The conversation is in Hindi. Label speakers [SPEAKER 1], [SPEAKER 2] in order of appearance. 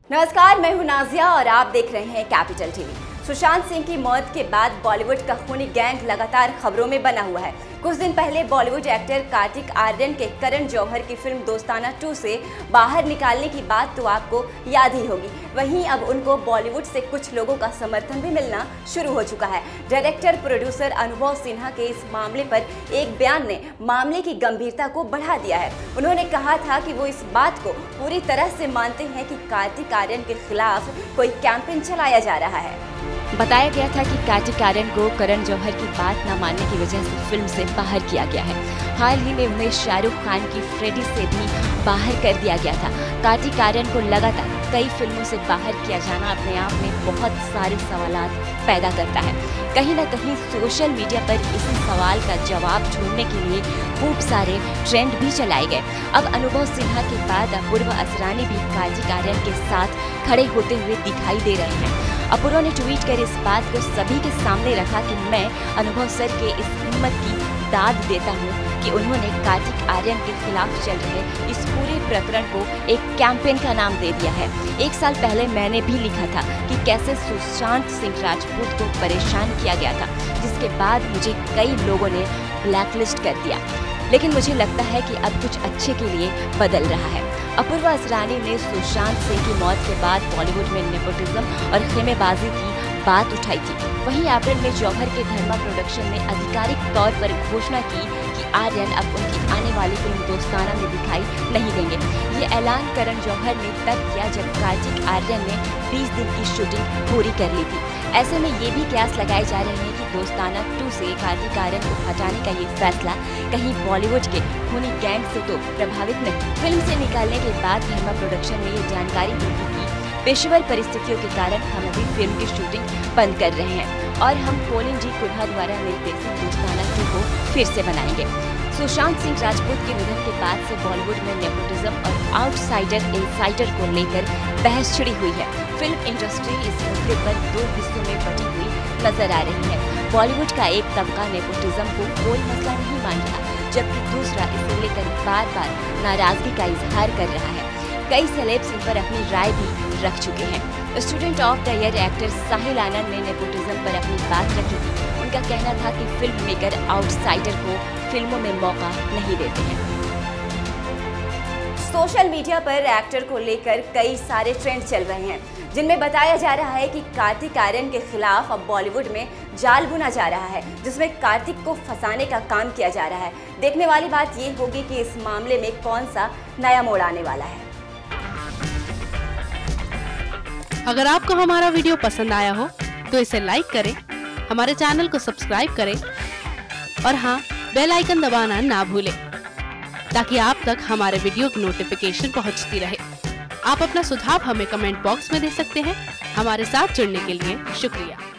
[SPEAKER 1] नमस्कार, मैं हूं नाजिया और आप देख रहे हैं कैपिटल टीवी। सुशांत सिंह की मौत के बाद बॉलीवुड का खूनी गैंग लगातार खबरों में बना हुआ है। कुछ दिन पहले बॉलीवुड एक्टर कार्तिक आर्यन के करण जौहर की फिल्म दोस्ताना 2 से बाहर निकालने की बात तो आपको याद ही होगी। वहीं अब उनको बॉलीवुड से कुछ लोगों का समर्थन भी मिलना शुरू हो चुका है। डायरेक्टर प्रोड्यूसर अनुभव सिन्हा के इस मामले पर एक बयान ने मामले की गंभीरता को बढ़ा दिया है। उन्होंने कहा था कि वो इस बात को पूरी तरह से मानते हैं कि कार्तिक आर्यन के खिलाफ कोई कैंपेन चलाया जा रहा है।
[SPEAKER 2] बताया गया था कि कार्तिक आर्यन को करण जौहर की बात न मानने की वजह से फिल्म से बाहर किया गया है। हाल ही में उन्हें शाहरुख खान की फ्रेडी से भी बाहर कर दिया गया था। कार्तिक आर्यन को लगातार कई फिल्मों से बाहर किया जाना अपने आप में बहुत सारे सवालात पैदा करता है। कहीं न कहीं सोशल मीडिया पर इसी सवाल का जवाब ढूंढने के लिए खूब सारे ट्रेंड भी चलाए गए। अब अनुभव सिन्हा के बाद अपूर्वा असरानी भी कार्तिक आर्यन के साथ खड़े होते हुए दिखाई दे रहे हैं। अपूर्वा ने ट्वीट कर इस बात को सभी के सामने रखा कि मैं अनुभव सर के इस हिम्मत की दाद देता हूँ कि उन्होंने कार्तिक आर्यन के खिलाफ चल रहे इस पूरे प्रकरण को एक कैंपेन का नाम दे दिया है। 1 साल पहले मैंने भी लिखा था कि कैसे सुशांत सिंह राजपूत को परेशान किया गया था, जिसके बाद मुझे कई लोगों ने ब्लैकलिस्ट कर दिया, लेकिन मुझे लगता है कि अब कुछ अच्छे के लिए बदल रहा है। अपूर्वा असरानी ने सुशांत सिंह की मौत के बाद बॉलीवुड में नेपोटिज्म और खेमेबाजी की बात उठाई थी। वहीं अप्रैल में जौहर के धर्मा प्रोडक्शन ने आधिकारिक तौर पर घोषणा की कि आर्यन अब उनकी आने वाली फिल्म दोस्ताना में दिखाई नहीं देंगे। ये ऐलान करण जौहर ने तब किया जब कार्तिक आर्यन ने 20 दिन की शूटिंग पूरी कर ली थी। ऐसे में ये भी कयास लगाए जा रहे हैं कि दोस्ताना 2 से कार्तिक आर्यन को हटाने का ये फैसला कहीं बॉलीवुड के खूनी गैंग से तो प्रभावित नहीं। फिल्म से निकालने के बाद धर्मा प्रोडक्शन ने ये जानकारी दी थी कि पेशेवर परिस्थितियों के कारण हम अभी फिल्म की शूटिंग बंद कर रहे हैं और हम कोलिन जी कुल्हा द्वारा निर्देशित दोस्ताना 2 को फिर से बनाएंगे। सुशांत सिंह राजपूत के निधन के बाद से बॉलीवुड में नेपोटिज्म और आउटसाइडर इनसाइडर को लेकर बहस छिड़ी हुई है। फिल्म इंडस्ट्री इस मुद्दे पर 2 हिस्सों में बटी हुई नजर आ रही है। बॉलीवुड का एक तबका नेपोटिज्म को कोई मसला नहीं मान रहा, जबकि दूसरा इसे लेकर बार बार नाराजगी का इजहार कर रहा है। कई सेलेब्स इन पर अपनी राय भी रख चुके हैं। Student of the Year actor Sahil Anand ने नेपोटिज्म पर अपनी बात रखी थी। उनका कहना था कि फिल्म मेकर आउटसाइडर को फिल्मों में मौका नहीं देते हैं।
[SPEAKER 1] सोशल मीडिया पर एक्टर को लेकर कई सारे ट्रेंड चल रहे हैं, जिनमें बताया जा रहा है कि कार्तिक आर्यन के खिलाफ अब बॉलीवुड में जाल बुना जा रहा है, जिसमें कार्तिक को फंसाने का काम किया जा रहा है। देखने वाली बात ये होगी कि इस मामले में कौन सा नया मोड़ आने वाला है।
[SPEAKER 3] अगर आपको हमारा वीडियो पसंद आया हो तो इसे लाइक करें, हमारे चैनल को सब्सक्राइब करें और हाँ, बेल आइकन दबाना ना भूलें ताकि आप तक हमारे वीडियो की नोटिफिकेशन पहुंचती रहे। आप अपना सुझाव हमें कमेंट बॉक्स में दे सकते हैं। हमारे साथ जुड़ने के लिए शुक्रिया।